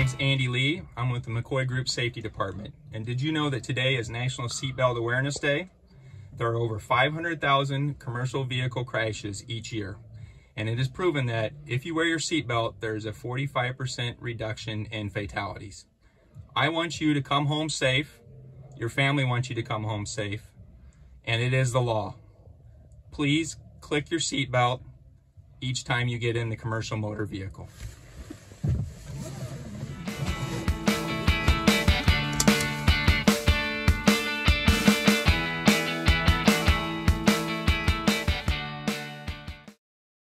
name's Andy Lee. I'm with the McCoy Group Safety Department. And did you know that today is National Seatbelt Awareness Day? There are over 500,000 commercial vehicle crashes each year. And it is proven that if you wear your seatbelt, there's a 45% reduction in fatalities. I want you to come home safe. Your family wants you to come home safe. And it is the law. Please click your seatbelt each time you get in the commercial motor vehicle.